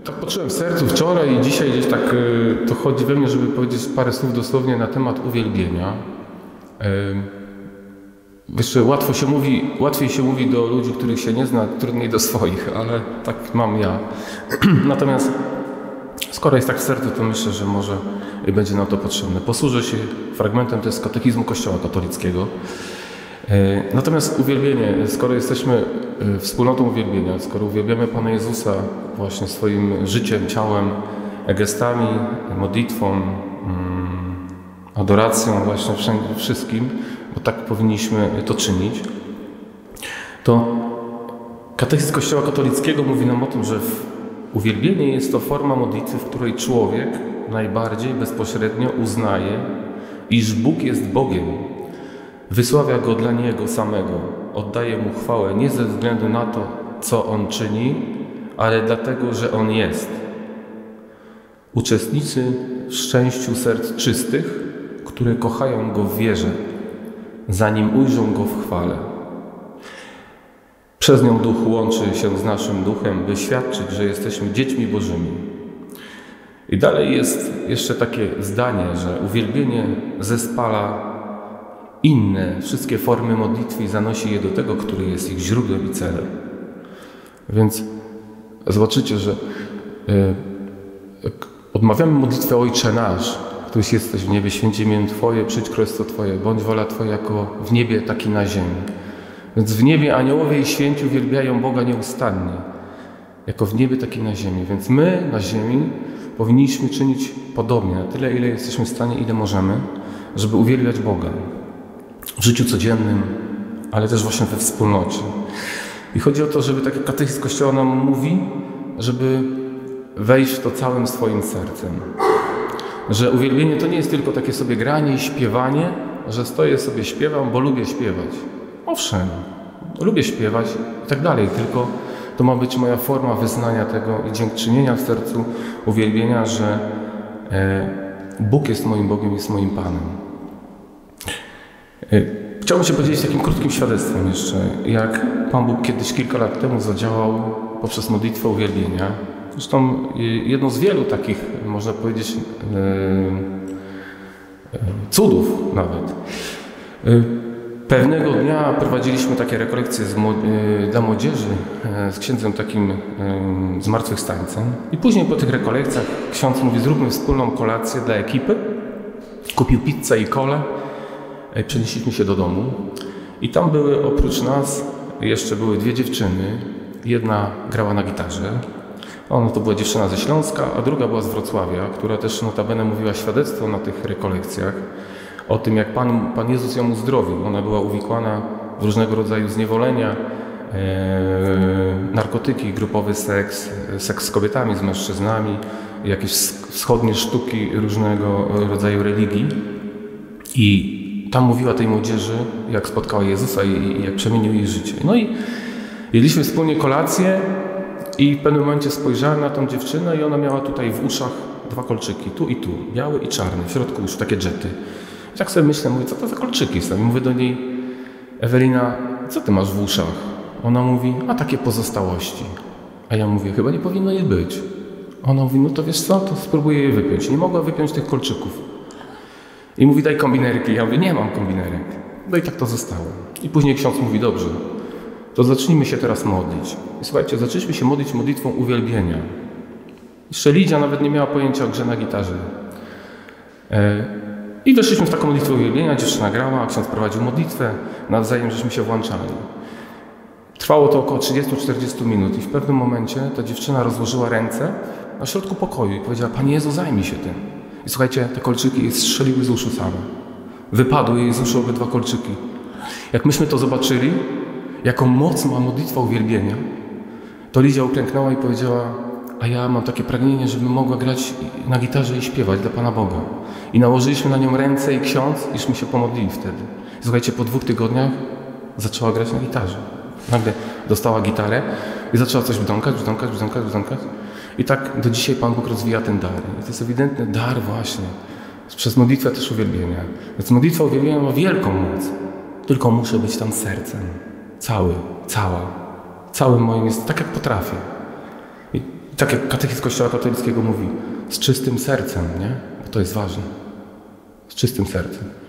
Tak poczułem w sercu wczoraj i dzisiaj gdzieś tak to chodzi we mnie, żeby powiedzieć parę słów dosłownie na temat uwielbienia. Jeszcze łatwiej się mówi do ludzi, których się nie zna, trudniej do swoich, ale tak mam ja. Natomiast skoro jest tak w sercu, to myślę, że może będzie nam to potrzebne. Posłużę się fragmentem, to jest z Katechizmu Kościoła katolickiego. Natomiast uwielbienie, skoro jesteśmy wspólnotą uwielbienia, skoro uwielbiamy Pana Jezusa właśnie swoim życiem, ciałem, gestami, modlitwą, adoracją, właśnie wszystkim, bo tak powinniśmy to czynić, to Katechizm Kościoła katolickiego mówi nam o tym, że uwielbienie jest to forma modlitwy, w której człowiek najbardziej bezpośrednio uznaje, iż Bóg jest Bogiem. Wysławia Go dla Niego samego, oddaje Mu chwałę nie ze względu na to, co On czyni, ale dlatego, że On jest. Uczestniczy w szczęściu serc czystych, które kochają Go w wierze, zanim ujrzą Go w chwale. Przez nią Duch łączy się z naszym duchem, by świadczyć, że jesteśmy dziećmi Bożymi. I dalej jest jeszcze takie zdanie, że uwielbienie zespala inne, wszystkie formy modlitwy i zanosi je do tego, który jest ich źródłem i celem. Więc zobaczycie, że odmawiamy modlitwę Ojcze Nasz, któryś jesteś w niebie, święci imię Twoje, przyjdź królestwo Twoje, bądź wola Twoja jako w niebie, tak i na ziemi. Więc w niebie aniołowie i święci uwielbiają Boga nieustannie, jako w niebie, tak i na ziemi. Więc my na ziemi powinniśmy czynić podobnie, na tyle, ile jesteśmy w stanie, ile możemy, żeby uwielbiać Boga w życiu codziennym, ale też właśnie we wspólnocie. I chodzi o to, żeby, tak jak Katechizm Kościoła nam mówi, żeby wejść w to całym swoim sercem. Że uwielbienie to nie jest tylko takie sobie granie i śpiewanie, że stoję sobie, śpiewam, bo lubię śpiewać. Owszem, lubię śpiewać i tak dalej, tylko to ma być moja forma wyznania tego i dziękczynienia w sercu uwielbienia, że Bóg jest moim Bogiem, jest moim Panem. Chciałbym się podzielić takim krótkim świadectwem jeszcze, jak Pan Bóg kiedyś kilka lat temu zadziałał poprzez modlitwę uwielbienia. Zresztą jedną z wielu takich, można powiedzieć, cudów nawet. Pewnego dnia prowadziliśmy takie rekolekcje dla młodzieży z księdzem takim zmartwychwstańcem. I później po tych rekolekcjach ksiądz mówi, zróbmy wspólną kolację dla ekipy. Kupił pizzę i kolę. Przenieśliśmy się do domu. I tam były oprócz nas jeszcze były dwie dziewczyny. Jedna grała na gitarze. Ona to była dziewczyna ze Śląska, a druga była z Wrocławia, która też notabene mówiła świadectwo na tych rekolekcjach o tym, jak Pan Jezus ją uzdrowił. Ona była uwikłana w różnego rodzaju zniewolenia, narkotyki, grupowy seks z kobietami, z mężczyznami, jakieś wschodnie sztuki różnego rodzaju religii. I tam mówiła tej młodzieży, jak spotkała Jezusa i jak przemienił jej życie. No i jedliśmy wspólnie kolację i w pewnym momencie spojrzałem na tą dziewczynę i ona miała tutaj w uszach dwa kolczyki, tu i tu, biały i czarny, w środku uszu, takie dżety. I tak sobie myślę, mówię, co to za kolczyki są? I mówię do niej, Ewelina, co ty masz w uszach? Ona mówi, a takie pozostałości. A ja mówię, chyba nie powinno jej być. Ona mówi, no to wiesz co, to spróbuję je wypiąć. Nie mogła wypiąć tych kolczyków. I mówi, daj kombinerki. Ja mówię, nie mam kombinerek. No i tak to zostało. I później ksiądz mówi, dobrze, to zacznijmy się teraz modlić. I słuchajcie, zaczęliśmy się modlić modlitwą uwielbienia. Jeszcze Lidia nawet nie miała pojęcia o grze na gitarze. I weszliśmy w taką modlitwę uwielbienia, dziewczyna grała, a ksiądz prowadził modlitwę, nawzajem żeśmy się włączali. Trwało to około 30-40 minut i w pewnym momencie ta dziewczyna rozłożyła ręce na środku pokoju i powiedziała, Panie Jezu, zajmij się tym. I słuchajcie, te kolczyki jej strzeliły z uszu same. Wypadły jej z uszu obydwa kolczyki. Jak myśmy to zobaczyli, jaką moc ma modlitwa uwielbienia, to Lidia uklęknęła i powiedziała, a ja mam takie pragnienie, żeby mogła grać na gitarze i śpiewać dla Pana Boga. I nałożyliśmy na nią ręce i ksiądz, iśmy się pomodlili wtedy. I słuchajcie, po 2 tygodniach zaczęła grać na gitarze. Nagle dostała gitarę i zaczęła coś brzdąkać. I tak do dzisiaj Pan Bóg rozwija ten dar. I to jest ewidentny dar właśnie. Przez modlitwę też uwielbienia. Więc modlitwa uwielbienia ma wielką moc. Tylko muszę być tam sercem. Całym moim jest tak, jak potrafię. I tak jak katechizm Kościoła katolickiego mówi, z czystym sercem, nie? Bo to jest ważne. Z czystym sercem.